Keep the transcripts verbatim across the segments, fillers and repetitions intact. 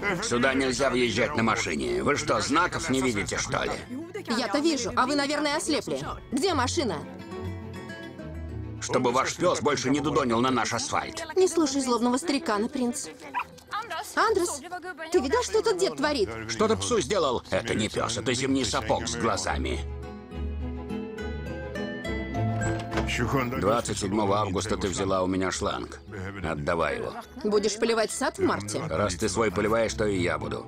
Сюда нельзя въезжать на машине. Вы что, знаков не видите, что ли? Я-то вижу, а вы, наверное, ослепли. Где машина? Чтобы ваш пес больше не дудонил на наш асфальт. Не слушай злобного старикана, принц. Андрес, ты видел, что этот дед творит? Что ты псу сделал? Это не пес, это зимний сапог с глазами. двадцать седьмого августа ты взяла у меня шланг. Отдавай его. Будешь поливать сад в марте? Раз ты свой поливаешь, то и я буду.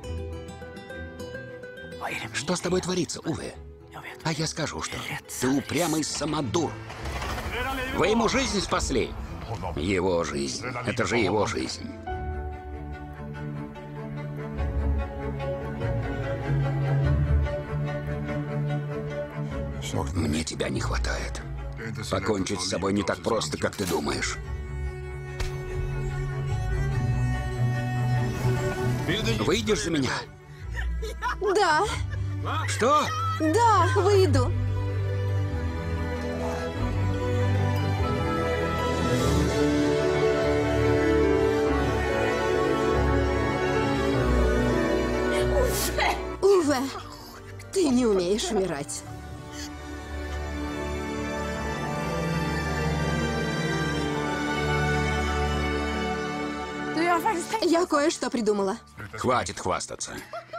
Что с тобой творится, Уве? А я скажу, что ты упрямый самодур. Вы ему жизнь спасли. Его жизнь. Это же его жизнь. Мне тебя не хватает. Покончить с собой не так просто, как ты думаешь. Выйдешь за меня? Да, Что? да, выйду. Уве, ты не умеешь умирать. Du, jag har faktiskt tänkt... Я кое-что придумала. Хватит хвастаться.